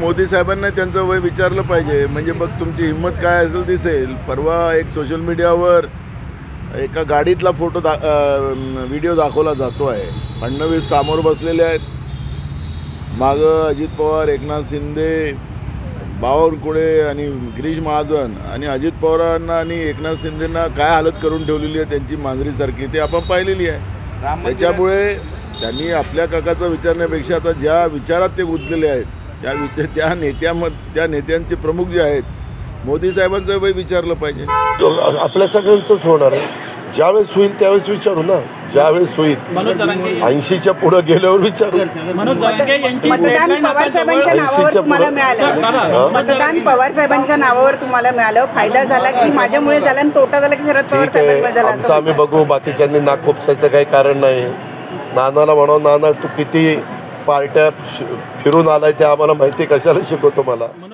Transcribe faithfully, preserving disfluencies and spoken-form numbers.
मोदी साहेबांना त्यांचं वय विचारलं पाहिजे, म्हणजे बघ तुमची हिंमत काय असेल दिसेल. परवा एक सोशल मीडियावर एका गाडीतला फोटो दा व्हिडिओ दाखवला जातो आहे. फडणवीस समोर बसलेले आहेत, मागं अजित पवार, एकनाथ शिंदे, बावनकुळे आणि गिरीश महाजन, आणि अजित पवारांना आणि एकनाथ शिंदेंना काय हालत करून ठेवलेली आहे त्यांची मांजरीसारखी, ते आपण पाहिलेली आहे. त्याच्यामुळे त्यांनी आपल्या काकाचा विचारण्यापेक्षा आता ज्या विचारात ते गुंतलेले आहेत त्या विचार त्या नेत्यामध्ये त्या नेत्यांचे प्रमुख जे आहेत मोदी साहेबांचं वय विचारलं पाहिजे. आपल्या सगळ्यांचंच होणार आहे. ज्यावेळेस होईल त्यावेळेस विचारू ना, ज्यावेळेस होईल. ऐंशीच्या पुढे गेल्यावर विचारू. मतदान पवार साहेबांच्या नावावर तुम्हाला मिळालं, मतदान पवार साहेबांच्या नावावर तुम्हाला मिळालं, फायदा झाला की माझ्यामुळे झाला आणि तोटा झाला की शरद पवार साहेबांमुळे झाला? आमचं आम्ही बघू, बाकीच्यांनी नाक खोपसायचं काही कारण नाही. नानाला म्हणावं, नाना तू किती पार्ट्या फिरून आलाय ते आम्हाला माहिती, कशाला शिकवतो मला.